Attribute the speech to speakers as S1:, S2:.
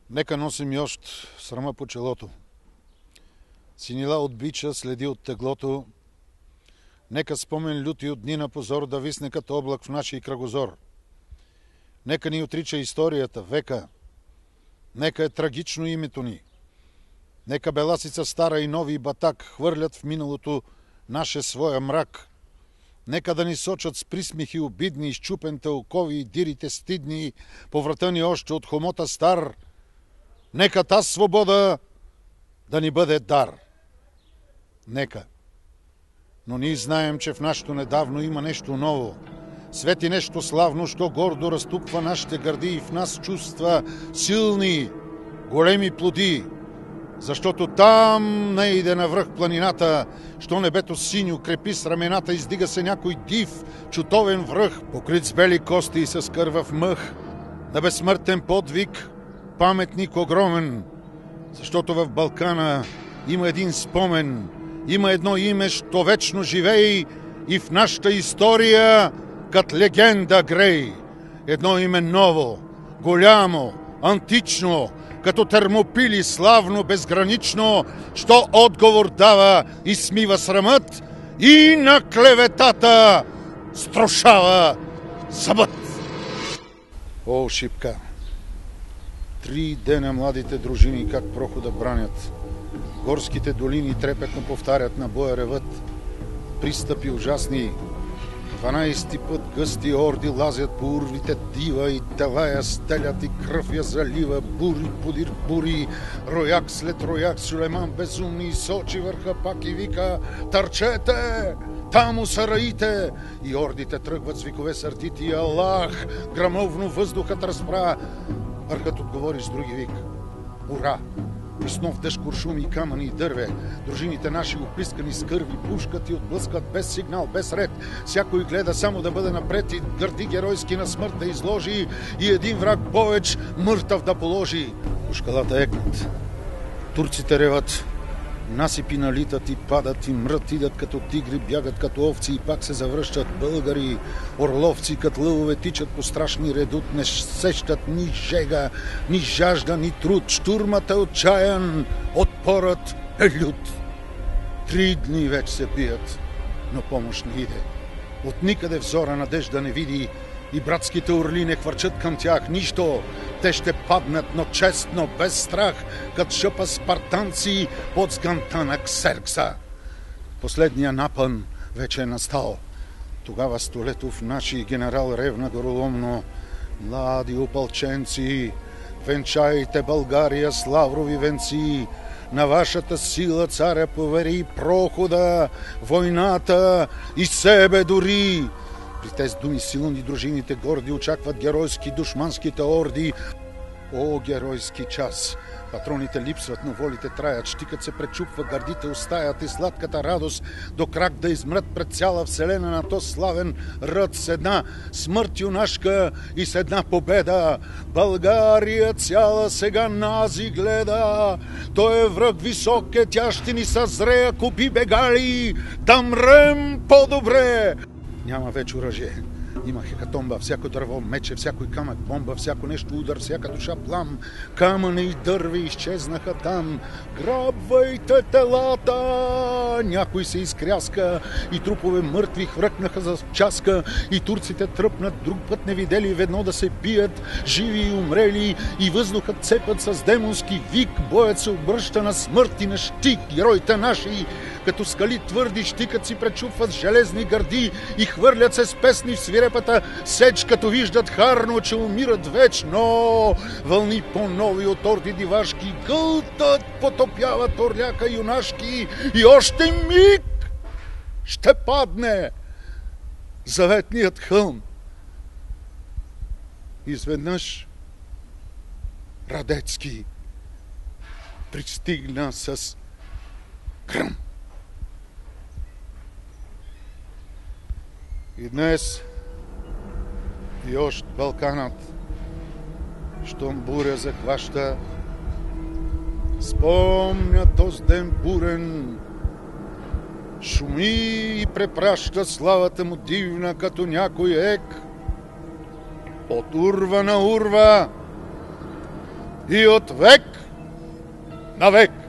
S1: Нека носим йощ срама по челото. Синила от бича следи от теглото. Нека спомен люти от дни на позор да висне като облак в нашия кръгозор. Нека ни отрича историята, века. Нека е трагично името ни. Нека беласица стара и нови батак хвърлят в миналото наше своя мрак. Нека да ни сочат с присмихи обидни, изчупените окови и дирите стидни, повратани още от хомота стар. Нека та свобода да ни бъде дар. Нека. Но ние знаем, че в нашето недавно има нещо ново. Свети нещо славно, що гордо разтупва нашите гърди и в нас чувства силни, големи плоди. Защото там найде навръх планината, що небето синьо крепи с рамената, издига се някой див, чутовен връх, покрит с бели кости и с кървав мъх, на безсмъртен подвиг, паметник огромен. Защото в Балкана има един спомен, има едно име, що вечно живее и в нашата история кът легенда грей. Едно име ново, голямо, антично, като Термопили славно, безгранично, що отговор дава и смива срамът и на клеветата струшава събът. О, Шипка! 3 дена младите дружини как прохода бранят. Горските долини трепетно повтарят, на боя ревът. Пристъпи ужасни. 12 път гъсти орди лазят по урвите дива и тела я стелят и кръв я залива. Бури подир бури, рояк след рояк, Сулейман безумни сочи върха пак и вика: търчете! Таму са раите! И ордите тръгват с викове сърдити: Аллах! Грамовно въздухът разпра. Върхът отговори с други вик: ура! И с нов дъжд куршуми и камъни и дърве. Дружините наши оплискани с кърви пушкат и отблъскат без сигнал, без ред. Всякой гледа само да бъде напред и гърди геройски на смърт да изложи и един враг повеч мъртъв да положи. По шкалата екнат. Турците реват. Насипи налитат и падат и мрът, идат като тигри, бягат като овци и пак се завръщат. Българи, орловци, като лъвове тичат по страшни редут, не сещат ни жега, ни жажда, ни труд. Штурмът е отчаян, отпорът е лют. 3 дни вече се бият, но помощ не иде. От никъде взора надежда не види и братските орли не хвърчат към тях нищо. Те ще паднат, но честно, без страх, като шъпа спартанци под сганта на Ксеркса. Последния напън вече е настал. Тогава Столетов наши генерал ревна гороломно: млади опълченци, венчайте България с лаврови венци. На вашата сила царя повери прохода, войната и себе дори. При тези думи силни дружините горди очакват геройски душманските орди. О, геройски час! Патроните липсват, но волите траят. Щикът се пречупва, гърдите остаят и сладката радост до крак да измрат пред цяла вселена на то славен ръд с една смърт юнашка и с една победа. България цяла сега нази гледа. Той е враг висок, тя ще ни съзре, ако би бегали, да мрем по-добре. Няма вече оръжие. Има хекатомба, всяко дърво мече, всякой камък бомба, всяко нещо удар, всяка душа плам. Камъни и дърви изчезнаха там. Грабвайте телата! Някой се изкряска и трупове мъртви хвъркнаха за часка и турците тръпнат друг път невидели ведно да се бият, живи и умрели, и въздухът цепът с демонски вик. Боят се обръща на смърт и на щик. Героите наши като скали твърди щикът си пречупват с железни гърди и хвърлят се с песни в свирепата сеч, като виждат харно, че умират вечно. Вълни по-нови от орди дивашки гълтат, потопяват орляка юнашки и още миг ще падне заветният хълм. Изведнъж Радецки пристигна с гръм. И днес и още Балканът, щом буря захваща, спомня този ден бурен, шуми и препраща славата му дивна, като някой ек. От урва на урва и от век на век.